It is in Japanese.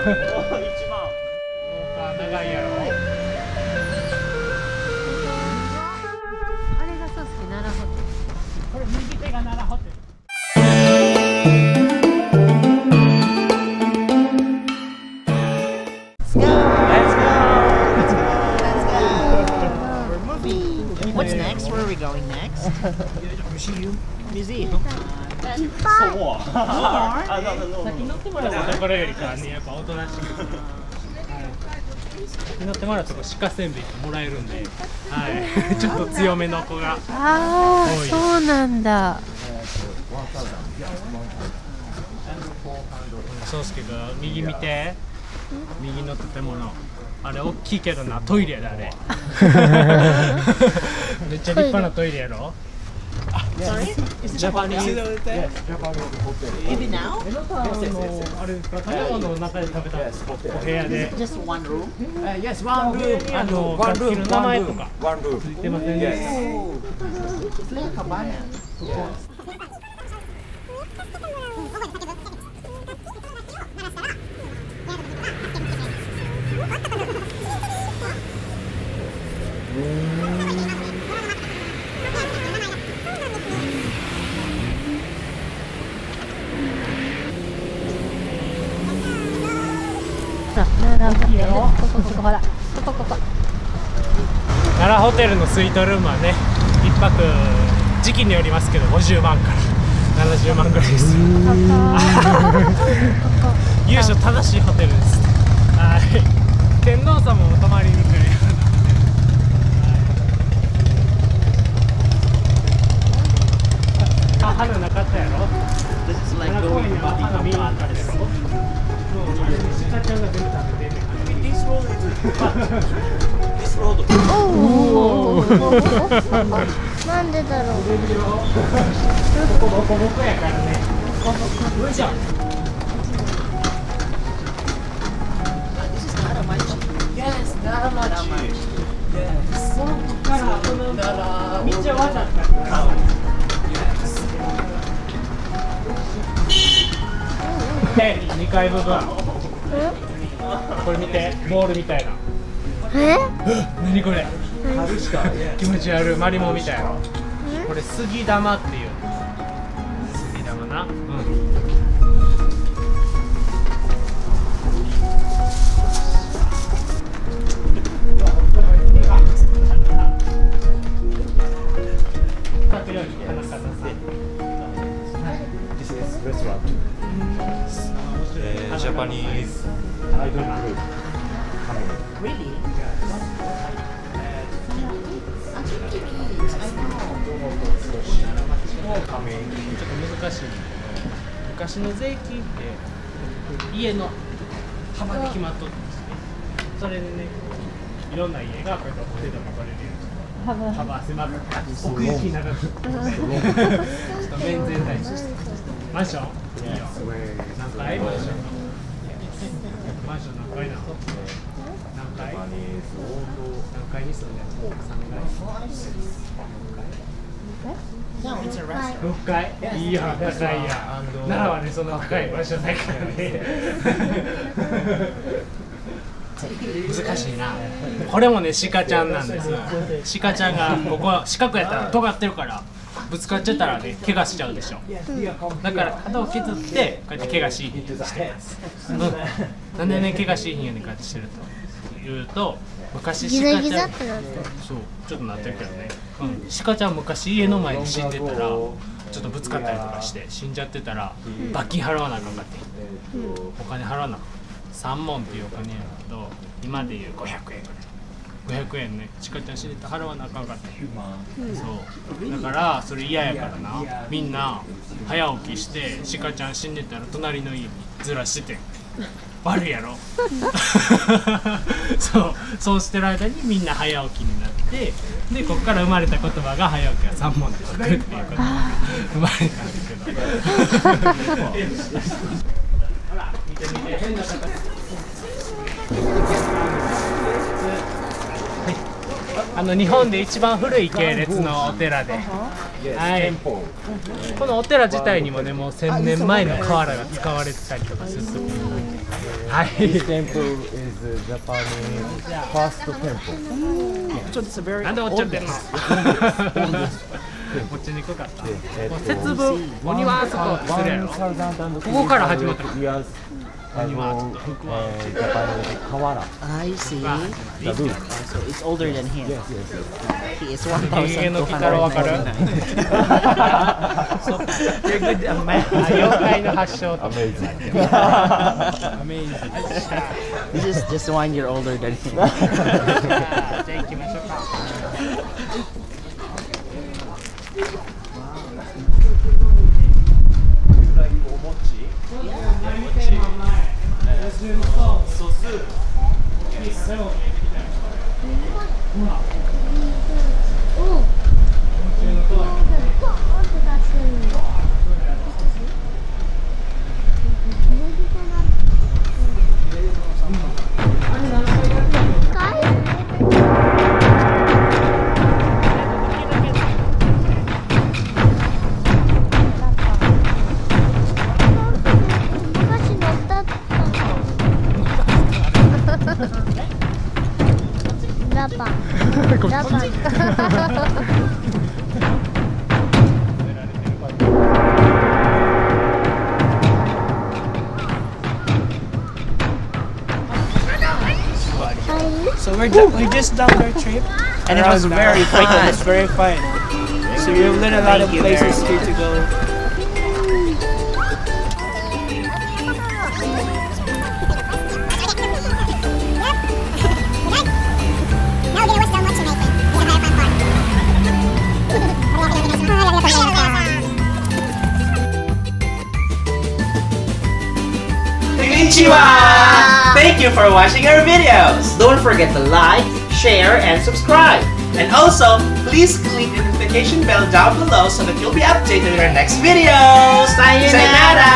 長いやろ。 あれがそうすけ奈良ホテル。 これ右手が奈良ホテル。 What's next? Where are we going next? Museum. Museum. 先乗ってもらうところよりかはね、やっぱおとなしく。先乗ってもらうと鹿せんべいもらえるんで、はい、ちょっと強めの子が。 ああ、そうなんだ。 そうすけど、右見て。右の建物。あれ大きいけどな、トイレだあれ。めっちゃ立派なトイレやろ。 Sorry? Is it Japanese? Yes, Japanese hotel. Even now? あれですか、建物の中で食べたお部屋で。 Just one room? Yes, one room. 楽器の名前とか One room. ついてませんでした。 It's like a cabana. 奈良ホテル。ここほら。ここ。 奈良ホテルのスイートルームはね、一泊時期によりますけど50万から70万ぐらいです。由緒正しいホテルです。はい。天皇様も泊まりに来るようなホテル。花なかったやろ。 This is like going to Bali Kapan. 鹿ちゃんが全部食べてる。 This road is. This road. おお。なんでだろう。 ここボコボコやからね。よいしょ。 This is Naramachi. Yes, Naramachi. Yes. ここからこの道を渡ったから。で、2階部分。これ見て、ボールみたいな。何これ。気持ち悪い、マリモみたいな。これ杉玉っていう。杉玉な。 This is restaurant. Japanese idol group. Really? I think it is. I know. ちょっと難しいんだけど、昔の税金って家の幅で決まっとったんですね。それでね、いろんな家がこうやって表でも取れるように幅狭く奥行き長くちょっと面全体にマンションいいよ。何階マンションマンション何階なの。何階何階に住んでるの。3階。 No, it's a restaurant. 6階いいや、高いや。奈良はね、そんな高い場所ないからね。難しいな。これもね、鹿ちゃんなんです。鹿ちゃんがここ四角やったら尖ってるからぶつかっちゃったらね、怪我しちゃうでしょ。だから角を削ってこうやって怪我しいひんようにしてます。なんでね、怪我しいひんようにこうやってしてるというと、昔鹿ちゃんそうちょっとなってるけどね、鹿ちゃん昔家の前に死んでたらちょっとぶつかったりとかして死んじゃってたら罰金払わなあかんかって、お金払わなあかん。3文っていうお金やけど今でいう500円ぐらい。500円ね、鹿ちゃん死んでたら払わなあかんかって、そうだからそれ嫌やからな、みんな早起きして鹿ちゃん死んでたら隣の家にずらしてて悪いやろ。そうしてる間にみんな早起きになって、でここから生まれた言葉が早起きは3文で書くっていうことが生まれたんだけど。ほら見て見て、変な形。日本で一番古い系列のお寺で、はい、このお寺自体にもね、もう1000年前の瓦が使われてたりとかする。 はい。 This temple is Japanese first temple. So it's a very なんで落ちちゃってんの？落ちにくかった。節分、お庭はそこするやろ。ここから始まった。 Japanese Kawara. I see. The roof. So it's older than him. Yes, yes, yes. He is 人間の鬼太郎わかる？ You're good at math. 妖怪の発祥と。 Amazing. This is just 1 year older than him. じゃあ行きましょうか。 ラパン。ラパン。 So we just done our trip, and it was very fun. It was very fun. So we've learned a lot of places here to go. Konnichiwa! Thank you for watching our videos. Don't forget to like, share, and subscribe. And also, please click the notification bell down below so that you'll be updated in our next videos. Sayonara!